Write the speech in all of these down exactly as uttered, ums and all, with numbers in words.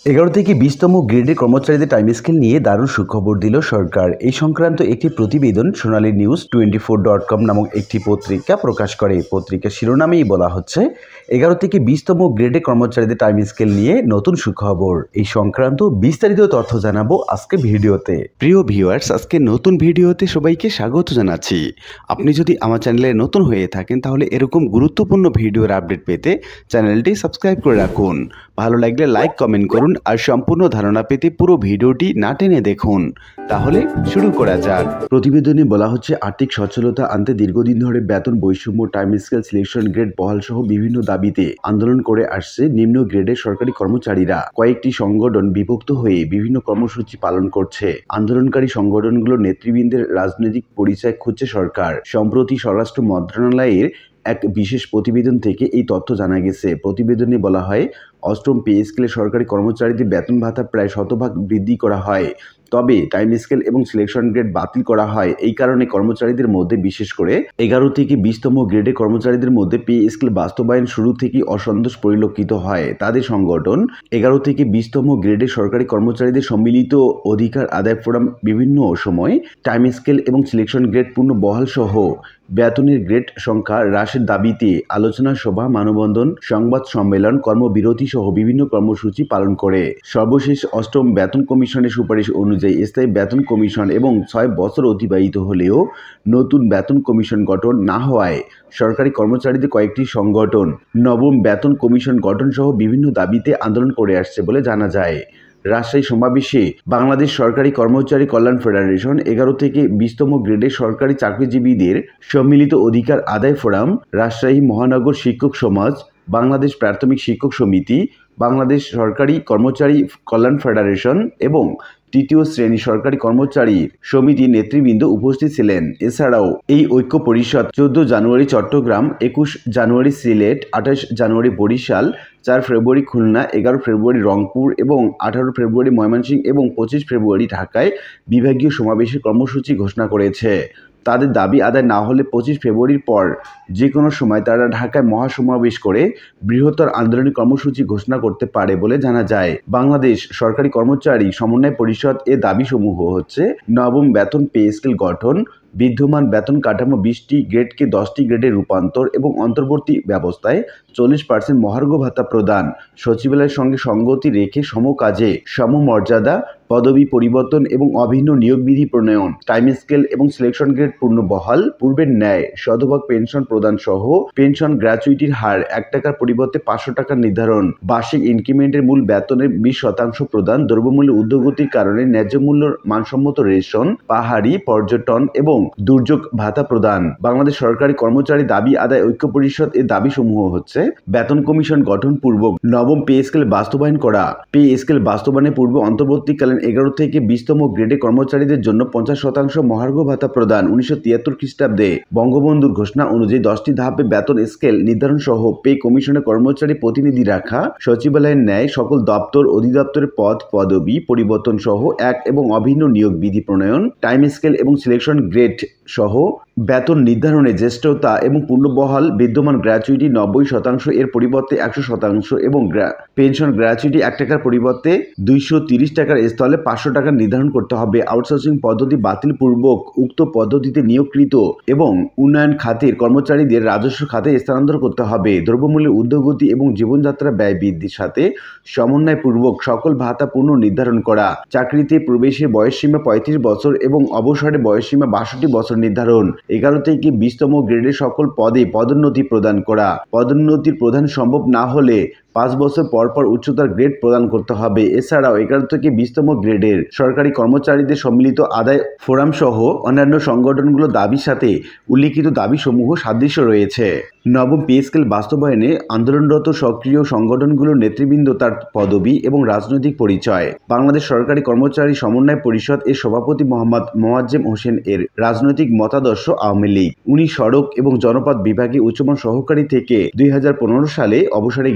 এগারো থেকে বিশতম গ্রেডের কর্মচারীদের টাইম স্কেল নিয়ে দারুণ সুখবর দিল সরকার। এই সংক্রান্ত একটি প্রতিবেদন Sonali news twenty four dot com নামক একটি পত্রিকা প্রকাশ করে। পত্রিকার শিরোনামেই বলা হচ্ছে, এগারো থেকে বিশতম গ্রেডের কর্মচারীদের টাইম স্কেল নিয়ে নতুন সুখবর। এই সংক্রান্ত বিস্তারিত তথ্য জানাবো আজকে ভিডিওতে। প্রিয় ভিউয়ার্স, আজকে নতুন ভিডিওতে সবাইকে স্বাগত জানাচ্ছি। আপনি যদি আমার চ্যানেলে নতুন হয়ে থাকেন তাহলে এরকম গুরুত্বপূর্ণ ভিডিওর আপডেট পেতে চ্যানেলটি সাবস্ক্রাইব করে রাখুন। ভালো লাগলে লাইক কমেন্ট করুন আর সম্পূর্ণ ধারণা পেতে পুরো ভিডিওটি না টেনে দেখুন। তাহলে শুরু করা যাক। প্রতিবেদনে বলা হচ্ছে, আর্থিক সচ্ছলতা আনতে দীর্ঘদিন ধরে বেতন বৈষম্য, টাইম স্কেল, সিলেকশন গ্রেড বহাল সহ বিভিন্ন দাবিতে আন্দোলন করে আসছে নিম্ন গ্রেডের সরকারি কর্মচারীরা। কয়েকটি সংগঠন বিভক্ত হয়ে বিভিন্ন কর্মসূচি পালন করছে। আন্দোলনকারী সংগঠনগুলোর নেতৃবৃন্দের রাজনৈতিক পরিচয় খুঁজছে সরকার। সম্প্রতি স্বরাষ্ট্র মন্ত্রণালয়ের এক বিশেষ প্রতিবেদন থেকে এই তথ্য জানা গেছে। প্রতিবেদনে বলা হয়, অষ্টম পে স্কেলে সরকারি কর্মচারীদের বেতন ভাতা প্রায় শতভাগ বৃদ্ধি করা হয়, তবে টাইম স্কেল এবং সিলেকশন গ্রেড বাতিল করা হয়। এই কারণে কর্মচারীদের মধ্যে, বিশেষ করে এগারো থেকে বিশতম গ্রেডে কর্মচারীদের মধ্যে পে স্কেল বাস্তবায়ন শুরু থেকেই অসন্তোষ পরিলক্ষিত হয়। তাদের সংগঠন এগারো থেকে বিশতম গ্রেডে সরকারি কর্মচারীদের সম্মিলিত অধিকার আদায় ফোরাম বিভিন্ন সময় টাইম স্কেল এবং সিলেকশন গ্রেড পূর্ণ বহাল সহ বেতনের গ্রেড সংখ্যা হ্রাসের দাবিতে আলোচনা সভা, মানববন্ধন, সংবাদ সম্মেলন, কর্মবিরতি সহ বিভিন্ন কর্মসূচি পালন করে। সর্বশেষ অষ্টম বেতন কমিশনের সুপারিশ অনুযায়ী স্থায়ী বেতন কমিশন এবং ছয় বছর অতিবাহিত হলেও নতুন বেতন কমিশন গঠন না হওয়ায় সরকারি কর্মচারীদের কয়েকটি সংগঠন নবম বেতন কমিশন গঠন সহ বিভিন্ন দাবিতে আন্দোলন করে আসছে বলে জানা যায়। রাজশাহী সমাবেশে বাংলাদেশ সরকারি কর্মচারী কল্যাণ ফেডারেশন, এগারো থেকে বিশতম গ্রেডের সরকারি চাকরিজীবীদের সম্মিলিত অধিকার আদায় ফোরাম, রাজশাহী মহানগর শিক্ষক সমাজ, বাংলাদেশ প্রাথমিক শিক্ষক সমিতি, বাংলাদেশ সরকারি কর্মচারী কল্যাণ ফেডারেশন এবং তৃতীয় শ্রেণী সরকারি কর্মচারী সমিতির নেতৃবৃন্দ উপস্থিত ছিলেন। এছাড়াও এই ঐক্য পরিষদ চোদ্দ জানুয়ারি চট্টগ্রাম, একুশ জানুয়ারি সিলেট, আঠাশ জানুয়ারি বরিশাল, চার ফেব্রুয়ারি খুলনা, এগারো ফেব্রুয়ারি রংপুর এবং আঠারো ফেব্রুয়ারি ময়মনসিংহ এবং পঁচিশ ফেব্রুয়ারি ঢাকায় বিভাগীয় সমাবেশের কর্মসূচি ঘোষণা করেছে। তাদের দাবি আদায় না হলে পঁচিশ ফেব্রুয়ারির পর যে কোনো সময় তারা ঢাকায় মহাসমাবেশ করে বৃহত্তর আন্দোলনের কর্মসূচি ঘোষণা করতে পারে বলে জানা যায়। বাংলাদেশ সরকারি কর্মচারী সমন্বয় পরিষদ এ দাবিসমূহ হচ্ছে, নবম বেতন পে স্কেল গঠন, বিদ্যমান বেতন কাঠামো বিশটি গ্রেডকে দশটি গ্রেডে রূপান্তর এবং অন্তর্বর্তী ব্যবস্থায় চল্লিশ পার্সেন্ট মহার্ঘ ভাতা প্রদান, সচিবালয়ের সঙ্গে সঙ্গতি রেখে সমকাজে সমমর্যাদা, পদবি পরিবর্তন এবং অভিন্ন নিয়োগ বিধি প্রণয়ন, টাইম স্কেল এবং সিলেকশন গ্রেড পূর্ণ বহাল, পূর্বের ন্যায় শতভাগ পেনশন প্রদান সহ পেনশন গ্র্যাচুইটির হার এক টাকার পরিবর্তে পাঁচশো টাকা নির্ধারণ, বার্ষিক ইনক্রিমেন্টের মূল বেতনের বিশ শতাংশ প্রদান, দ্রব্যমূল্যের ঊর্ধ্বগতির কারণে ন্যায্য মূল্য মানসম্মত রেশন, পাহাড়ি পর্যটন এবং দুর্যোগ ভাতা প্রদান। বাংলাদেশ সরকারি কর্মচারী দাবি আদায় ঐক্য পরিষদ এর দাবিসমূহ হচ্ছে, বেতন কমিশন গঠন পূর্বক নবম পে স্কেল বাস্তবায়ন করা, পে স্কেল বাস্তবায়নের পূর্বে অন্তর্বর্তীকালীন এগারো থেকে বিশতম গ্রেডে কর্মচারীদের জন্য পঞ্চাশ শতাংশ মহার্ঘ ভাতা প্রদান, উনিশশো তিয়াত্তর খ্রিস্টাব্দে বঙ্গবন্ধুর ঘোষণা অনুযায়ী দশটি ধাপে বেতন স্কেল নির্ধারণ সহ পে কমিশনের কর্মচারী প্রতিনিধি রাখা, সচিবালয়ের ন্যায় সকল দপ্তর অধিদপ্তরের পদ পদবি পরিবর্তন সহ এক এবং অভিন্ন নিয়োগ বিধি প্রণয়ন, টাইম স্কেল এবং সিলেকশন গ্রেড সহ বেতন নির্ধারণে জ্যেষ্ঠতা এবং পূর্ণবহাল, বিদ্যমান গ্র্যাচুইটি নব্বই শতাংশ এর পরিবর্তে একশো শতাংশ এবং পেনশন গ্র্যাচুইটি এক টাকার পরিবর্তে দুইশো তিরিশ টাকার স্থলে পাঁচশো টাকা নির্ধারণ করতে হবে। আউটসোর্সিং পদ্ধতি বাতিল পূর্বক উক্ত পদ্ধতিতে নিয়োগকৃত এবং উন্নয়ন খাতের কর্মচারীদের রাজস্ব খাতে স্থানান্তর করতে হবে। দ্রব্যমূল্যের ঊর্ধ্বগতি এবং জীবনযাত্রা ব্যয় বৃদ্ধির সাথে সমন্বয়পূর্বক সকল ভাতা পুনঃ নির্ধারণ করা, চাকরিতে প্রবেশের বয়সসীমা পঁয়ত্রিশ বছর এবং অবসরের বয়সসীমা বাষট্টি বছর নির্ধারণ, এগারো থেকে বিশতম গ্রেডের সকল পদে পদোন্নতি প্রদান করা, পদোন্নতির প্রদান সম্ভব না হলে পাঁচ বছর পর পর উচ্চতর গ্রেড প্রদান করতে হবে। এছাড়াও এগারো থেকে বিশতম গ্রেডের সরকারি কর্মচারীদের সম্মিলিত আদায় ফোরাম সহ অন্যান্য সংগঠনগুলোর দাবির সাথে উল্লিখিত দাবিসমূহ সাদৃশ্য রয়েছে। নবম পে স্কেল বাস্তবায়নে আন্দোলনরত সক্রিয় সংগঠনগুলোর নেতৃবৃন্দ, তার পদবি এবং রাজনৈতিক পরিচয়। বাংলাদেশ সরকারি কর্মচারী সমন্বয় পরিষদ এর সভাপতি মোহাম্মদ মোয়াজ্জেম হোসেন এর রাজনৈতিক মতাদর্শ আওয়ামী লীগ। উনি সড়ক এবং জনপথ বিভাগে উচ্চমান সহকারী থেকে দুই হাজার পনেরো সালে অবসরে গেছেন।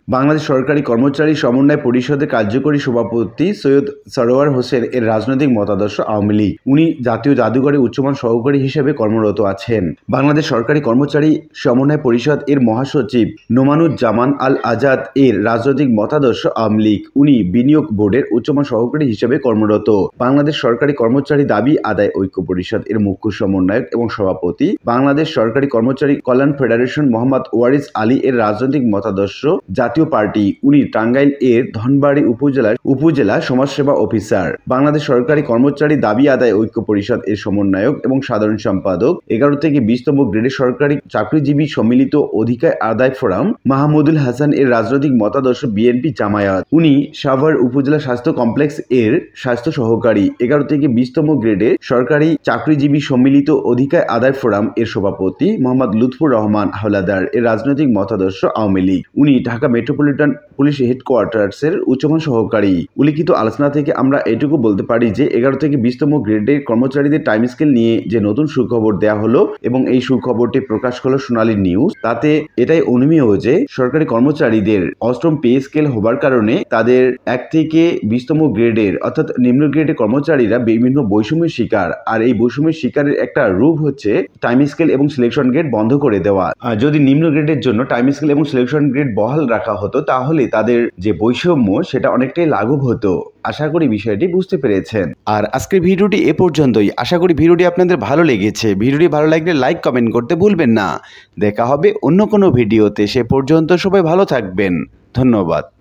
বাংলাদেশ সরকারি কর্মচারী সমন্বয় পরিষদের কার্যকরী সভাপতি সৈয়দ সরোয়ার হোসেন এর রাজনৈতিক মতাদর্শ আওয়ামী লীগ। উনি জাতীয় জাদুঘরে উচ্চমান সহকারী হিসেবে কর্মরত আছেন। বাংলাদেশ সরকারি কর্মচারী সমন্বয় পরিষদ এর মহাসচিব নোমানুজ্জামান আল আজাদ এর রাজনৈতিক মতাদর্শ আওয়ামী লীগ। উনি বিনিয়োগ বোর্ডের উচ্চমান সহকারী হিসেবে কর্মরত। বাংলাদেশ সরকারি কর্মচারী দাবি আদায় ঐক্য পরিষদ এর মুখ্য সমন্বয়ক এবং সভাপতি বাংলাদেশ সরকারি কর্মচারী কল্যাণ ফেডারেশন মোহাম্মদ ওয়ারিস আলী এর রাজনৈতিক মতাদর্শ জাতীয় পার্টি। উনি টাঙ্গাইল এর ধনবাড়ী উপজেলার উপজেলা সমাজসেবা অফিসার। বাংলাদেশ সরকারি কর্মচারী দাবি আদায় ঐক্য পরিষদ এর সমন্বয়ক এবং সাধারণ সম্পাদক। এগারো থেকে বিশতম গ্রেডের সরকারি চাকরিজীবী সম্মিলিত অধিকার আদায় ফোরাম মাহমুদুল হাসান এর রাজনৈতিক মতাদর্শ বিএনপি জামায়াত। উনি সাভার উপজেলা স্বাস্থ্য কমপ্লেক্স এর স্বাস্থ্য সহকারী। এগারো থেকে বিশতম গ্রেডে সরকারি চাকরিজীবী সম্মিলিত অধিকার আদায় ফোরাম এর সভাপতি মোহাম্মদ লুৎফুর রহমান হাওলাদার এর রাজনৈতিক মতাদর্শ আওয়ামী লীগ। উনি ঢাকা মেট্রোপলিটন পুলিশ হেডকোয়ার্টার্সের উচ্চমান সহকারী। উল্লিখিত আলোচনা থেকে আমরা এটুকু বলতে পারি যে এগারো থেকে বিশতম গ্রেডের কর্মচারীদের টাইম স্কেল নিয়ে যে নতুন সুখবর দেওয়া হলো এবং এই সুখবরটি প্রকাশ করলো সোনালী নিউজ, তাতে এটাই অনুমেয় যে সরকারি কর্মচারীদের অষ্টম পে স্কেল হবার কারণে তাদের এক থেকে বিশতম গ্রেডের অর্থাৎ নিম্ন গ্রেডের কর্মচারীরা বিভিন্ন বৈষম্যের শিকার। আর এই বৈষম্যের শিকারের একটা রূপ হচ্ছে টাইম স্কেল এবং সিলেকশন গ্রেড বন্ধ করে দেওয়া। আর যদি নিম্ন গ্রেডের জন্য টাইম স্কেল এবং সিলেকশন গ্রেড বহাল রাখা হতো তাহলে তাদের যে বৈষম্য সেটা অনেকটাই লাঘব হতো। আশা করি বিষয়টি বুঝতে পেরেছেন। আর আজকের ভিডিওটি এ পর্যন্তই। আশা করি ভিডিওটি আপনাদের ভালো লেগেছে। ভিডিওটি ভালো লাগলে লাইক কমেন্ট করতে ভুলবেন না। দেখা হবে অন্য কোনো ভিডিওতে। সে পর্যন্ত সবাই ভালো থাকবেন। ধন্যবাদ।